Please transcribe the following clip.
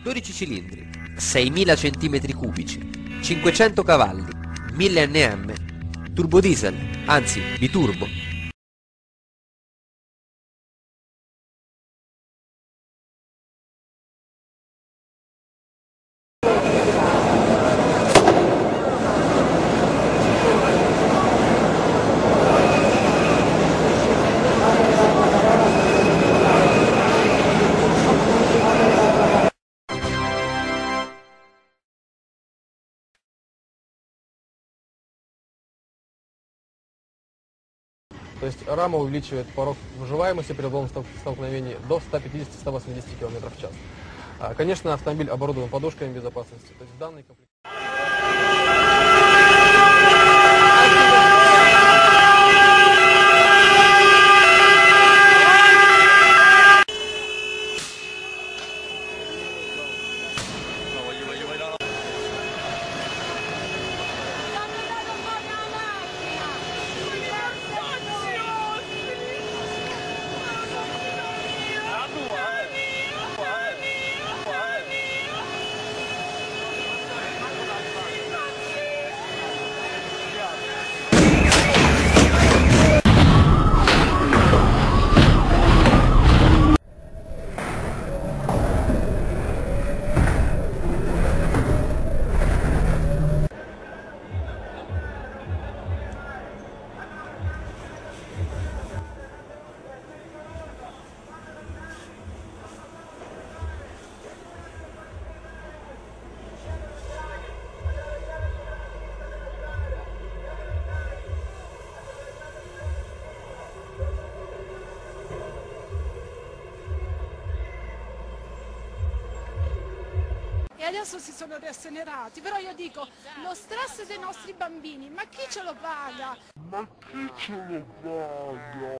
12 cilindri, 6.000 cm3, 500 cavalli, 1000 Nm, turbodiesel, anzi biturbo. То есть рама увеличивает порог выживаемости при лобовом столкновении до 150-180 км в час. Конечно, автомобиль оборудован подушками безопасности. То есть в данной комплектации... E adesso si sono riassenerati, però io dico, lo stress dei nostri bambini, ma chi ce lo paga?